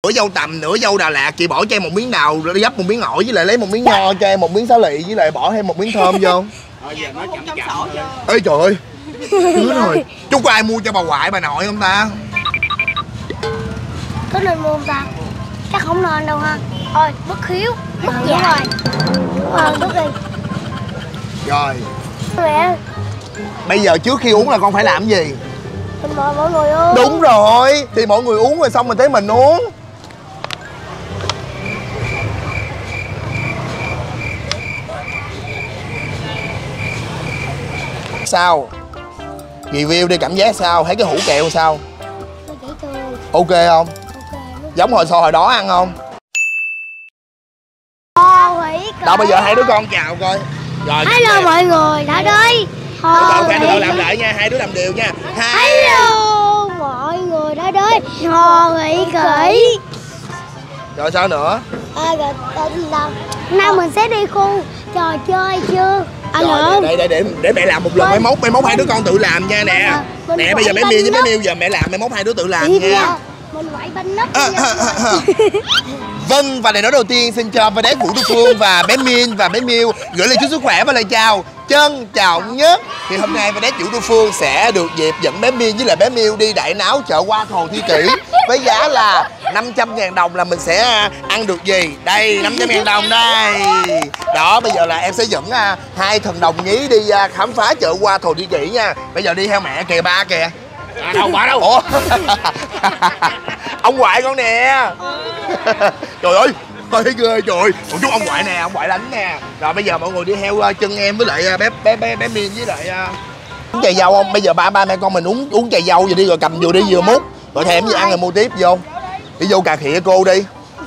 nửa dâu tằm, nửa dâu Đà Lạt. Chị bỏ cho em một miếng nào, gấp một miếng ổi với lại lấy một miếng nho cho em, một miếng xá lị với lại bỏ thêm một miếng thơm vô. Giờ nói chậm chậm. Ê trời ơi, hứa rồi. Chú có ai mua cho bà ngoại bà nội không ta? Có nên mua không ta? Chắc không nên đâu ha. Thôi, bất hiếu, bất dạ. Bất đi. Rồi. Mẹ. Bây giờ trước khi uống là con phải làm gì? Mình mời mọi người uống. Đúng rồi, thì mọi người uống rồi xong rồi tới mình uống. Sao? Review đi, cảm giác sao? Thấy cái hũ kẹo sao? Ok không? Giống hồi hồi đó ăn không? Đâu bây giờ hai đứa con chào coi. Rồi. Hello mọi người, đã đây. Từ từ làm lại nha, hai đứa làm đều nha. Hello mọi người, đã đây. Hồ Nghị Kỷ. Rồi sao nữa? Nào mình sẽ đi khu trò chơi chưa? Rồi, để mẹ làm một lần. Mai mốt hai đứa con tự làm nha nè. Nè bây giờ bé Miên với bé Miu giờ mẹ làm, mai mốt hai đứa tự làm nha. Mình quậy banh nấc. Vâng, và lời nói đầu tiên xin cho Vân Vũ Thu Phương và bé Miên và bé Miu gửi lời chúc sức khỏe và lời chào trân trọng nhất. Thì hôm nay Vân Vũ Thu Phương sẽ được dịp dẫn bé Miên với lại bé Miu đi đại náo chợ Hoa Thồ Thi Kỷ với giá là 500.000 đồng là mình sẽ ăn được gì? Đây, 500.000 đồng đây. Đó, bây giờ là em sẽ dẫn hai thần đồng nhí đi khám phá chợ Hoa Thồ Thi Kỷ nha. Bây giờ đi theo mẹ kìa, ba kìa. Đâu bà đâu. Ủa? Ông ngoại con nè. Trời ơi, hơi ghê trời. Một chút ông ngoại nè, ông ngoại đánh nè. Rồi bây giờ mọi người đi theo chân em với lại bé Miên với lại uống chè dâu không? Bây giờ ba mẹ con mình uống chè dâu vậy đi, rồi cầm vừa đi vừa múc. Rồi thèm gì ăn rồi mua tiếp vô. Đi vô cà khịa cô đi.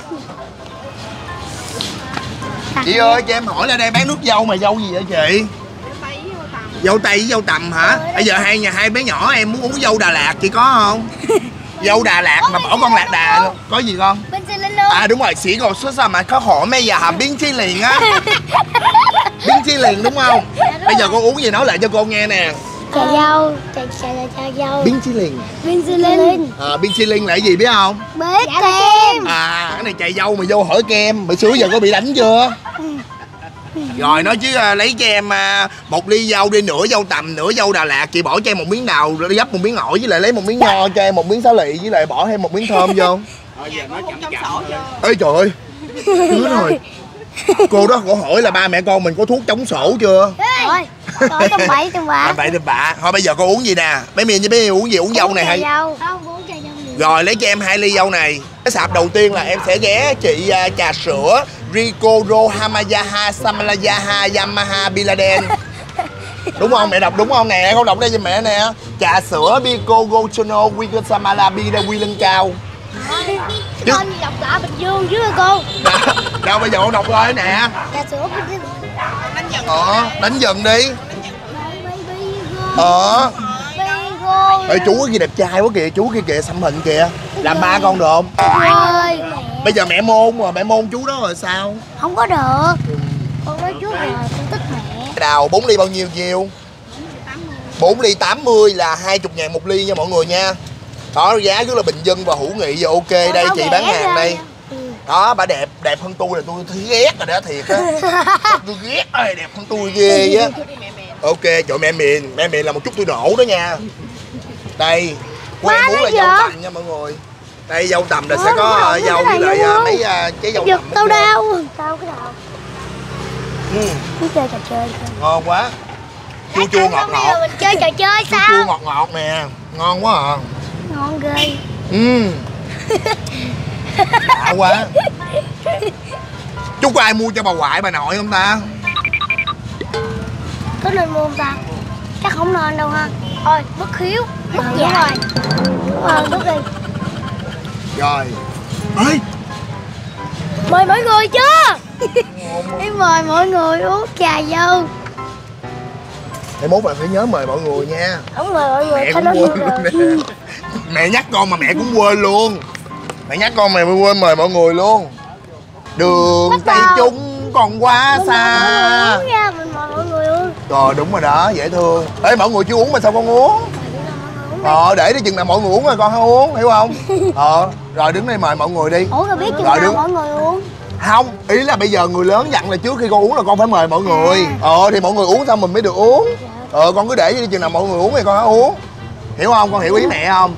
Chị ơi, cho em hỏi là đây bán nước dâu mà dâu gì vậy chị? Dâu tây với dâu tằm hả? Bây giờ hai bé nhỏ em muốn uống dâu Đà Lạt chị có không? Dâu Đà Lạt mà bỏ con lạc đà luôn. Có gì con? À đúng rồi, sĩ gột xuất sao mà có hỏi mấy giờ biến chi liền á. Biến chi liền đúng không? Bây giờ con uống gì nói lại cho cô nghe nè. Trà dâu, trà dâu. Biến chi liền. Biến chi linh. Biến chi linh là cái gì biết không? Biết kem. Cái này trà dâu mà vô hỏi kem. Hồi xưa giờ có bị đánh chưa? Rồi nói chứ lấy cho em một ly dâu đi, nửa dâu tằm, nửa dâu Đà Lạt. Chị bỏ cho em một miếng nào, gấp một miếng ổi với lại lấy một miếng nho cho em, một miếng xá lị với lại bỏ thêm một miếng thơm vô. Giờ nói chậm chậm. Ê trời ơi, hứa rồi. Cô đó cô hỏi là ba mẹ con mình có thuốc chống sổ chưa? Rồi, tầm bậy tầm bạ. Bậy tầm bạ. Thôi bây giờ cô uống gì nè? Bé Miên với bé Miu uống gì? Uống dâu này hay? Không, trà dâu. Rồi lấy cho em 2 ly dâu này. Cái sạp đầu tiên là em sẽ ghé chị trà sữa Ricoro Hamayaha Samalayaha Yamaha Biladen. Đúng không? Mẹ đọc đúng không nè? Con đọc đây cho mẹ nè. Trà sữa Biko Gochono Wigan Samala Bida Quy Lân Cao. Chứ con đọc lại Bình Dương chứ cô. Đâu bây giờ con đọc rồi nè. Trà sữa Bình Dương. Đánh dần đi. Ê chú cái gì đẹp trai quá kìa, chú kia kìa, xăm hình kìa. Làm ba con được không? Bây giờ mẹ môn mà, mẹ môn chú đó rồi sao? Không có được. Con nói trước rồi, con thích mẹ. Đào 4 ly bao nhiêu nhiêu? 4 ly 80 là 20.000 một ly nha mọi người nha. Đó, giá rất là bình dân và hữu nghị. Giờ ok đây chị bán hàng đây. Đó, bà đẹp hơn tôi là tôi ghét rồi đó, thiệt á. Tôi ghét ơi, đẹp hơn tôi ghê á. Ok, trời mẹ Miền là một chút tôi nổ đó nha. Đây, của em muốn là dâu tằm nha mọi người. Đây dâu tằm là sẽ có dâu với lại mấy trái dâu tằm. Tao đau. Tao cái đầu. Cứ chơi trò chơi. Ngon quá. Chua chua ngọt ngọt. Mình chơi trò chơi sao? Chua ngọt ngọt nè, ngon quá à. Ngon ghê. Đã quá. Chú có ai mua cho bà ngoại bà nội không ta? Có nên mua không ta? Chắc không nên đâu ha. Thôi, bất hiếu, bất dạ. Bất đi. Rồi. Ê, mời mọi người chưa? Em mời mọi người uống trà dâu. Để mốt bạn phải nhớ mời mọi người nha. Không mời mọi người. Mẹ cũng quên luôn nè. Mẹ nhắc con mà mẹ cũng quên luôn. Mẹ nhắc con mày quên mời mọi người luôn. Đường Tây Trung còn quá xa. Uống nha, mình mời mọi người uống. Rồi đúng rồi đó, dễ thương. Ê mọi người chưa uống mà sao con uống? Để chừng nào mọi người uống rồi con hãy uống, hiểu không? Rồi đứng đây mời mọi người đi. Ủa rồi biết chừng nào mọi người uống? Không, ý là bây giờ người lớn dặn là trước khi con uống là con phải mời mọi người. Thì mọi người uống xong mình mới được uống. Con cứ để đi, chừng nào mọi người uống thì con hãy uống. Hiểu không? Con hiểu ý mẹ không?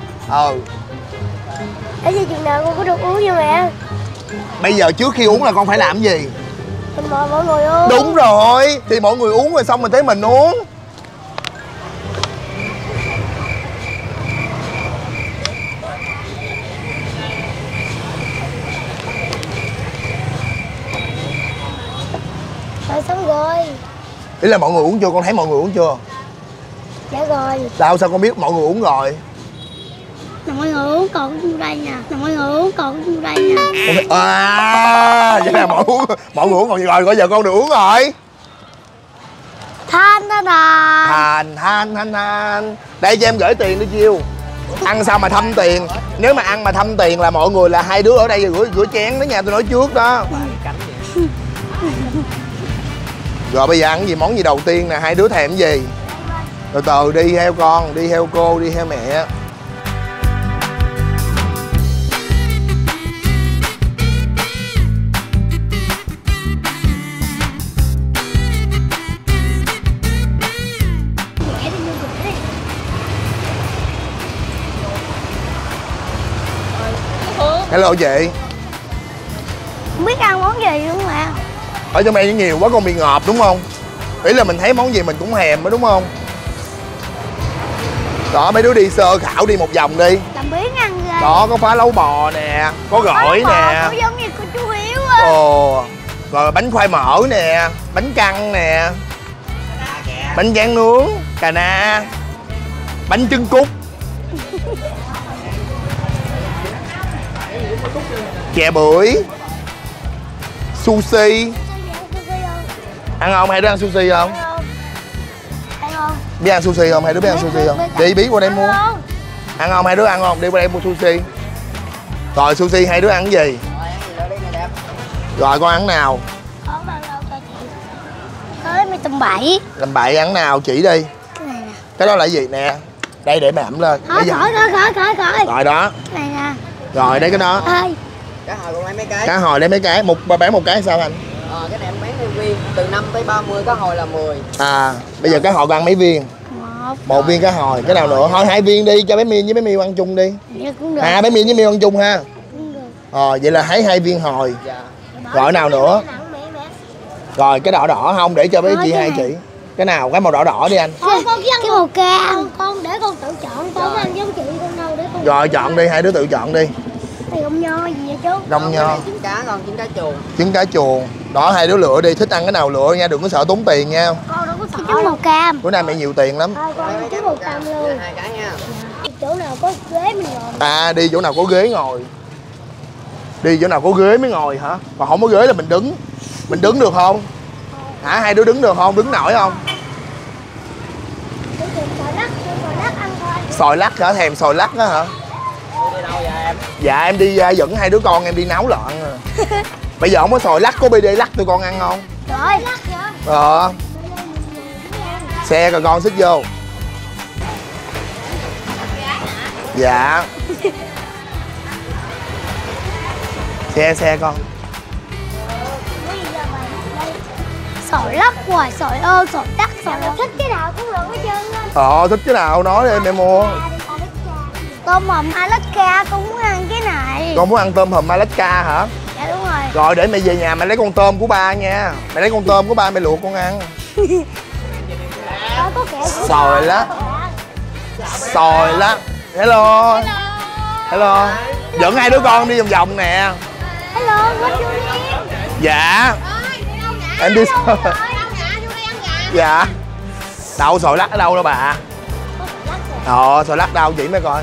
Để gì chừng nào con có được uống nha mẹ? Bây giờ trước khi uống là con phải làm gì? Mình mời mọi người uống. Đúng rồi, thì mọi người uống rồi xong mình tới mình uống. Rồi xong rồi. Ý là mọi người uống chưa? Con thấy mọi người uống chưa? Dạ rồi. Sao con biết mọi người uống rồi? Mọi người uống còn trong đây nè. Mọi người uống còn trong đây nè. Vậy là mọi người uống còn gì rồi? Bây giờ con được uống rồi. Than. Đây cho em gửi tiền đi chiêu. Ăn sao mà thâm tiền? Nếu mà ăn mà thâm tiền là mọi người là hai đứa ở đây rửa chén đó nha, tôi nói trước đó. Rồi bây giờ ăn gì, món gì đầu tiên nè, hai đứa thèm gì? Từ từ đi theo con, đi theo cô, đi theo mẹ. Hello chị. Không biết ăn món gì luôn mà. Ở trong đây nhiều quá con bị ngợp đúng không? Ý là mình thấy món gì mình cũng thèm đó đúng không? Đó, mấy đứa đi sơ khảo đi một vòng đi. Làm biến ăn ghê. Đó, có phá lấu bò nè, có gỏi nè. Có giống như của chú Hiếu á. Rồi bánh khoai mỡ nè, bánh căn nè, bánh rán nướng, cà na, bánh trứng cút, chè bưởi, sushi. Ăn không? Hai đứa ăn sushi không? Biết ăn sushi không? Hai đứa biết ăn sushi không? Đi bí qua đây mua. Ăn không? Hai đứa ăn không? Đi qua đây mua sushi. Rồi sushi hai đứa ăn cái gì? Rồi con ăn nào? Mày tầm bậy. Làm bậy ăn nào chỉ đi. Cái đó là gì nè? Đây để mẹ ẩm lên. Khỏi. Rồi đó. Này nè. Rồi đây cái đó. Cá hồi con lấy mấy cái? Cá hồi lấy mấy cái? Ba bán một cái sao anh? Cái này em bán theo viên, từ 5 tới 30, cá hồi là 10. Bây giờ cá hồi con ăn mấy viên? Một viên cá hồi, cái nào nữa? Thôi 2 viên đi, cho bé Miên với bé Miêu ăn chung đi. Bé Miên với Miêu ăn chung ha. Vậy là thấy 2 viên hồi. Rồi nào nữa? Rồi cái đỏ đỏ không, để cho bé chị hai chị. Cái nào? Cái màu đỏ đỏ đi anh. Cái màu cam. Con để con tự chọn, con ăn giống chị con đâu để con. Rồi chọn đi, hai đứa tự chọn đi. Rong nho gì vậy chú? Rong nho. Trứng cá con, trứng cá chuồng. Trứng cá chuồng. Đó, hai đứa lựa đi, thích ăn cái nào lựa nha, đừng có sợ tốn tiền nha. Con đâu có sợ. Trứng màu cam. Bữa nay mẹ nhiều tiền lắm. Con trứng màu cam luôn. 2 cái nha. Chỗ nào có ghế mình ngồi. Đi chỗ nào có ghế ngồi. Đi chỗ nào có ghế mới ngồi hả? Còn không có ghế là mình đứng. Mình đứng được không? Hả? Hai đứa đứng được không? Đứng nổi không? Xoài lắc hả? Thèm xoài lắc đó hả? Đi đâu vậy em? Dạ em đi dẫn hai đứa con em đi nấu lợn rồi. Bây giờ không có xoài lắc, có BD lắc tụi con ăn không? Rồi. Xe rồi con xích vô. Dạ. Xe con. Xoài lắc hoài, xoài ơ, xoài đắt, xoài thích cái nào cũng được hết trơn á. Thích cái nào nói đi mẹ mua. Tôm hùm Alaska con muốn ăn cái này. Con muốn ăn tôm hùm Alaska hả? Dạ đúng rồi. Rồi để mẹ về nhà mẹ lấy con tôm của ba nha. Mẹ lấy con tôm của ba mẹ luộc con ăn. Xoài lắc. Xoài lắc. Hello. Hello. Dẫn hai đứa con đi vòng vòng nè. Hello, quên chú đi. Dạ. Em đi sao? Dạ. Đâu xoài lắc ở đâu đó bà? Xoài lắc đâu chỉ mấy coi.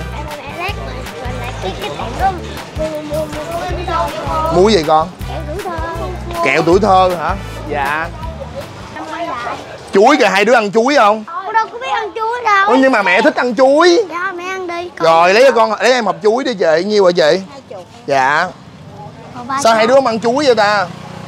Mua gì con? Kẹo tuổi thơ hả? Dạ. Chuối kìa, hai đứa ăn chuối không? Con đâu có biết ăn chuối đâu. Nhưng mà mẹ thích ăn chuối. Dạ mẹ ăn đi. Rồi lấy cho con, lấy em hộp chuối đi chị, nhiêu rồi chị? 20. Dạ. Sao hai đứa không ăn chuối vậy ta?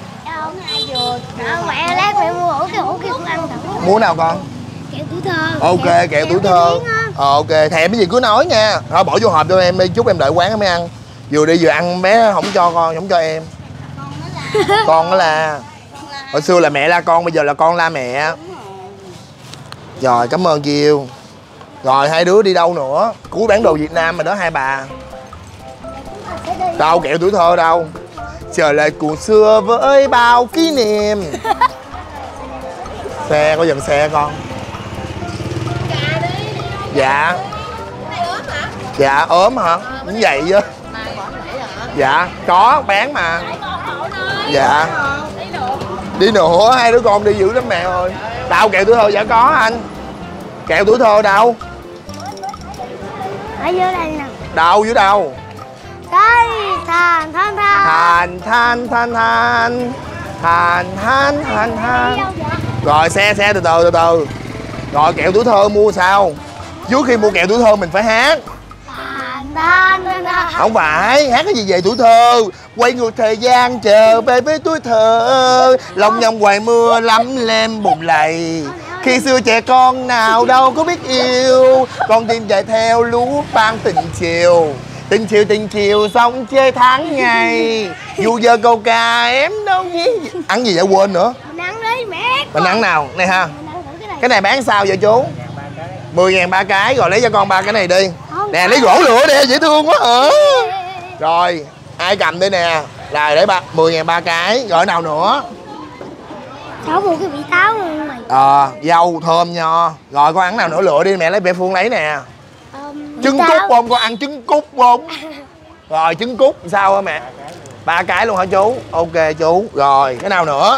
Mẹ lát mẹ mua ổ cái ổ kia cũng ăn thử. Mua nào con? Kẹo tuổi thơ. Ok, kẹo tuổi thơ. Ok, thèm cái gì cứ nói nha. Thôi bỏ vô hộp cho em đi, chút em đợi quán mới ăn. Vừa đi vừa ăn bé không cho con, không cho em. Con đó là hồi xưa là mẹ la con, bây giờ là con la mẹ. Rồi cảm ơn Kiều. Rồi hai đứa đi đâu nữa? Cuối bán đồ Việt Nam mà đó hai bà. Đâu kẹo tuổi thơ đâu. Trở lại cuộc xưa với bao kỷ niệm. Xe có dừng xe con. Dạ. Dạ ốm hả? Cũng vậy chứ. Dạ có bán mà. Dạ. Đi nữa hai đứa con đi dữ lắm mẹ ơi. Đâu kẹo tuổi thơ? Dạ có anh. Kẹo tuổi thơ đâu? Ở dưới đây nè. Đâu dưới đâu? Đây, than than than. Than than than than than than than. Rồi xe từ từ. Rồi kẹo tuổi thơ mua sao? Trước khi mua kẹo tuổi thơ mình phải hát. Không phải, hát cái gì về tuổi thơ. Quay ngược thời gian chờ về với tuổi thơ. Lòng nhong hoài mưa lắm lem bùn lầy. Khi xưa trẻ con nào đâu có biết yêu. Con tim chạy theo lũ ban tình chiều. Tình chiều xong chơi tháng ngày. Dù giờ câu ca em đâu nhí. Ăn gì vậy quên nữa. Mình ăn đi mẹ. Mình ăn nào, này ha. Cái này bán sao vậy chú? 10.000 ba cái, rồi lấy cho con ba cái này đi. Nè lấy gỗ lửa đi, dễ thương quá hả? Rồi, ai cầm đây nè. Rồi để 10.000 ba cái, rồi nào nữa? Cháu mua cái vị táo luôn mày. Dâu, thơm nho. Rồi con ăn nào nữa lựa đi, mẹ lấy mẹ Phương lấy nè. Trứng cút không? Con ăn trứng cút không? Rồi trứng cút sao hả mẹ? 3 cái luôn hả chú? Ok chú. Rồi, cái nào nữa?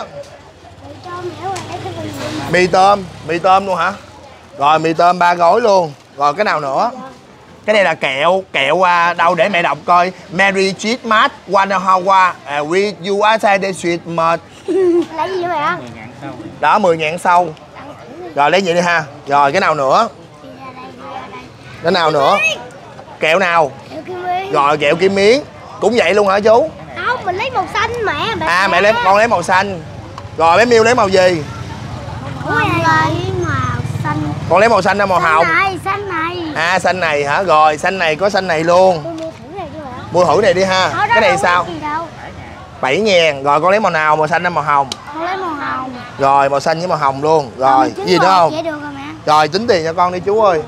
Mì tôm luôn hả? Rồi mì tôm 3 gói luôn. Rồi cái nào nữa? Cái này là kẹo đâu để mẹ đọc coi. Mary Christmas Wanahawa with you outside the sweet mud. Lấy gì vậy mẹ? Đó 10.000 sau. Rồi lấy vậy đi ha. Rồi cái nào nữa? Cái nào nữa? Kẹo nào? Rồi kẹo kim miếng. Cũng vậy luôn hả chú? Không, mình lấy màu xanh mẹ. Mẹ lấy con lấy màu xanh. Rồi bé Miu lấy màu gì? Lấy màu xanh. Con lấy màu xanh hay màu hồng? Xanh này. Xanh này hả? Rồi xanh này có xanh này luôn. Mua thử này đi ha. Cái này sao? 7.000. Rồi con lấy màu nào? Màu xanh hay màu hồng? Con lấy màu hồng. Rồi màu xanh với màu hồng luôn. Rồi gì nữa không? Rồi tính tiền cho con đi chú ơi.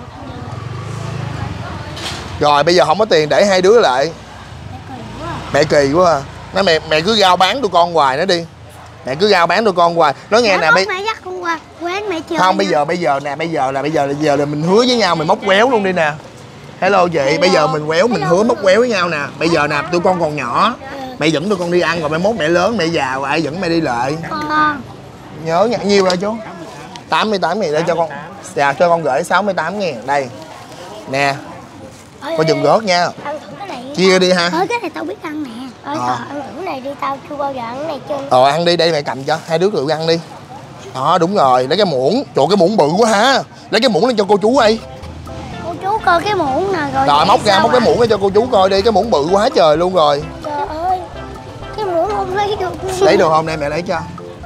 Rồi bây giờ không có tiền để hai đứa lại. Mẹ kỳ quá à. Nói mẹ cứ giao bán tụi con hoài nó đi. Mẹ cứ giao bán tụi con hoài. Nói nghe nè mẹ dắt con qua quán mẹ chơi. Không bây giờ nè, bây giờ là mình hứa với nhau mình móc quéo luôn đi nè. Hello chị, bây giờ mình quéo mình hứa móc quéo với nhau nè. Bây giờ nè tụi con còn nhỏ. Mẹ dẫn tụi con đi ăn rồi mẹ mốt mẹ lớn mẹ già rồi ai dẫn mẹ đi lại. Nhớ nhận nhiêu rồi chú? 88.000 để cho con. Dạ cho con gửi 68.000 đây. Nè. Có dừng gót nha. Chia đi ha. Cái này tao biết ăn nè. Ăn thử này đi, tao chưa bao giờ ăn cái này chưa. Ăn đi, đây mẹ cầm cho, hai đứa tự ăn đi. Đó đúng rồi, lấy cái muỗng. Trời cái muỗng bự quá ha. Lấy cái muỗng lên cho cô chú đi. Cô chú coi cái muỗng nè rồi. Rồi móc ra móc cái muỗng lên cho cô chú coi đi, cái muỗng bự quá trời luôn rồi. Trời ơi. Cái muỗng không lấy được. Lấy được không đây mẹ lấy cho.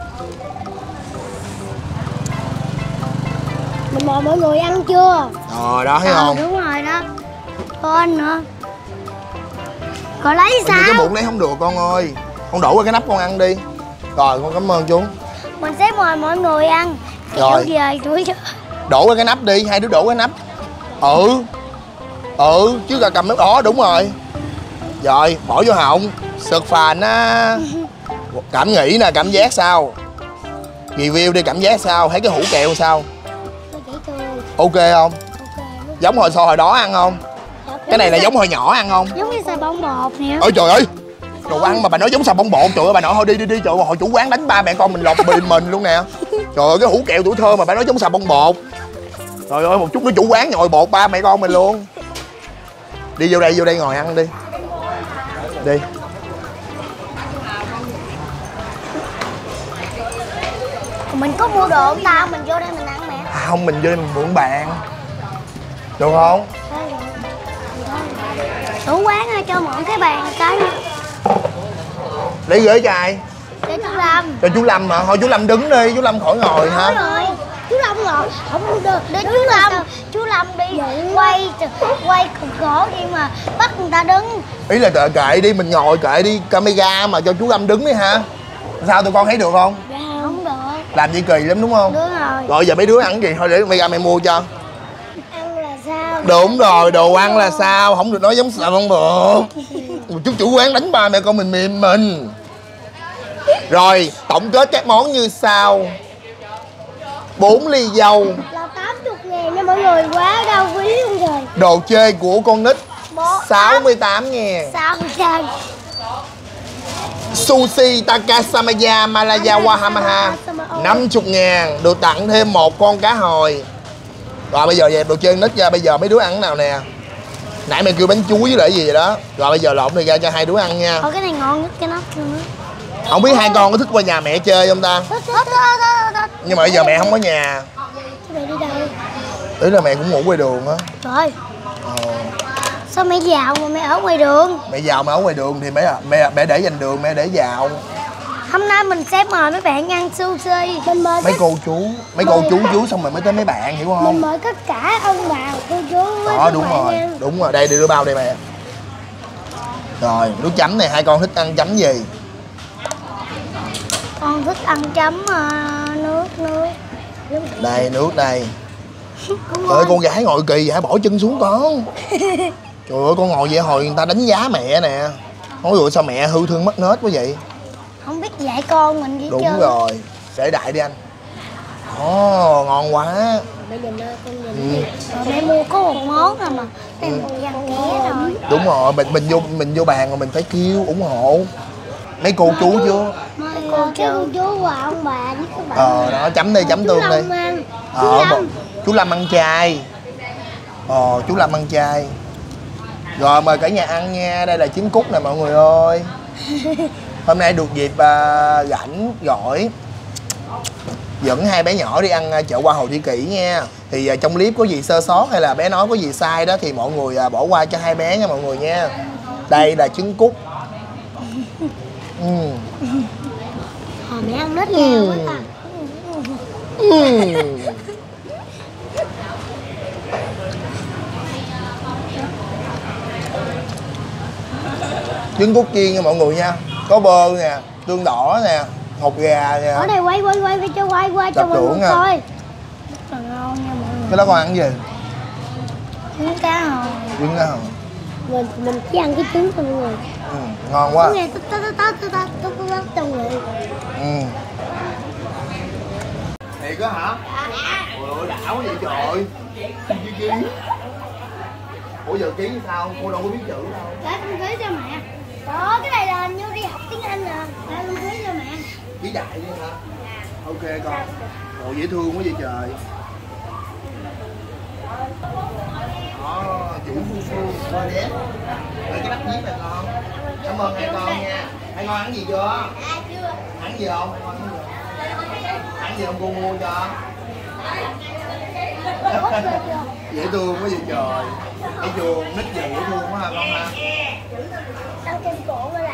Mình mời mọi người ăn chưa? Rồi đó thấy không? Đúng rồi đó. Con nữa. Con lấy sao? Cái muỗng lấy không được con ơi. Con đổ qua cái nắp con ăn đi. Rồi con cảm ơn chú. Mình sẽ mời mọi người ăn. Rồi. Về tuổi chưa? Đổ qua cái nắp đi, hai đứa đổ cái nắp. Chứ là cầm nước đó đúng rồi. Rồi bỏ vô họng. Sực phàn á. Cảm nghĩ nè, cảm giác sao? Review đi, cảm giác sao? Thấy cái hũ kẹo sao? Ok không? Giống hồi đó ăn không? Cái này là giống hồi nhỏ ăn không? Giống như xà bông bột nè. Ôi trời ơi. Đồ ăn mà bà nói giống xà bông bột. Trời ơi bà nội thôi đi trời ơi, hồi chủ quán đánh ba mẹ con mình lột mình luôn nè. Trời ơi cái hũ kẹo tuổi thơ mà bà nói giống xà bông bột. Trời ơi một chút nữa chủ quán nhồi bột ba mẹ con mình luôn. Đi vô đây ngồi ăn đi. Đi. Mình có mua đồ không ta? Mình vô đây mình ăn mẹ. Không mình vô đây mình mượn bạn. Được không? Chủ quán ơi cho mượn cái bàn cái. Lấy ghế cho ai? Cho chú Lâm. Cho chú Lâm mà. Thôi chú Lâm đứng đi, chú Lâm khỏi ngồi ha. Rồi. Chú Lâm Lâm rồi, không được. Chú Lâm đi quay cực khổ gì mà bắt người ta đứng. Ý là kệ đi, mình ngồi kệ đi, camera mà cho chú Lâm đứng đi ha. Sao tụi con thấy được không? Dạ không được. Làm gì kỳ lắm đúng không? Đúng rồi. Rồi giờ mấy đứa ăn gì thôi để mẹ mua cho. Ăn là sao? Đúng rồi, đồ ăn là sao? Không được nói giống sao không được. Một chút chủ quán đánh ba mẹ con mình. Rồi, tổng kết các món như sau. 4 ly dâu Là 80.000 nha mọi người, quá đau ví luôn rồi. Đồ chơi của con nít 68.000. Sao sao? Sushi Takasamaya Malaya Wahamaha 50.000. Được tặng thêm một con cá hồi. Rồi bây giờ dẹp đồ chơi nít ra. Bây giờ mấy đứa ăn nào nè. Nãy mày kêu bánh chuối với lại gì vậy đó. Rồi bây giờ lộn này ra cho hai đứa ăn nha. Cái này ngon nhất cái nắp luôn á. Không biết hai con có thích qua nhà mẹ chơi không ta? Thích. Nhưng mà bây giờ mẹ không có nhà. Mẹ đi đâu? Ý là mẹ cũng ngủ ngoài đường á. Trời. Sao mẹ giàu mà mẹ ở ngoài đường? Mẹ giàu mà ở ngoài đường thì mẹ để dành đường, mẹ để giàu. Hôm nay mình sẽ mời mấy bạn ăn sushi. Mình mời mấy cô chú xong rồi mới tới mấy bạn, hiểu không? Mình mời tất cả ông bà, cô chú với đó đúng rồi, đây đưa bao đây mẹ. Rồi nước chấm này hai con thích ăn chấm gì? Con thích ăn chấm nước. Đây nước đây. Ơi con gái ngồi kỳ vậy, bỏ chân xuống con. Trời ơi con ngồi vậy hồi người ta đánh giá mẹ nè. Nói rồi sao mẹ hư thương mất nết quá vậy? Không biết dạy con mình gì đúng chưa. Rồi để đại đi anh. Ồ ngon quá. Bây giờ con nhìn mẹ mua có một món à mà mẹ mua ăn ké rồi. Đúng rồi, mình vô bàn rồi mình phải kêu ủng hộ mấy cô chú chứ. Cô chú và ông bà với các bạn. Đó chấm đi, chấm tương đi. Chú Lâm ăn chay. Chú Lâm ăn chay. Rồi mời cả nhà ăn nha. Đây là trứng cút nè mọi người ơi. Hôm nay được dịp rảnh gọi dẫn hai bé nhỏ đi ăn chợ Hoa Hồ Thị Kỷ nha. Thì trong clip có gì sơ sót hay là bé nói có gì sai đó thì mọi người bỏ qua cho hai bé nha mọi người nha. Đây là trứng cút. Mẹ ăn rất nhiều quá ta. Trứng cút chiên nha mọi người nha. Có bơ nè, tương đỏ nè, hột gà nè. Ở đây quay cho quay qua cho mọi người coi. Rất là ngon nha mọi người. Cái đó con ăn gì? Trứng cá hồi. Trứng cá hồi. Mình chỉ ăn cái trứng thôi mọi người. Ngon quá. Nghe tắt trong người. Thiệt á hả? Ôi ơi đảo vậy trời. Ký. Ủa giờ ký sao? Cô đâu có biết chữ đâu. Để con ký cho mẹ. Đó, cái này là như đi học tiếng Anh nè. Để con ký cho mẹ. Ký đại đi hả? Ok con. Ồ dễ thương quá vậy trời. Đó, chữ phu rồi đẹp. Rồi cái bắp giết nè con. Cảm ơn hai con nha. Hai con ăn gì chưa? Chưa. Ăn gì không? Hai con ăn gì? Ăn gì không cô mua cho? Dễ thương quá vậy trời. Cái chuồng nít giờ dễ thương quá ha con ha. Tao trên cổ với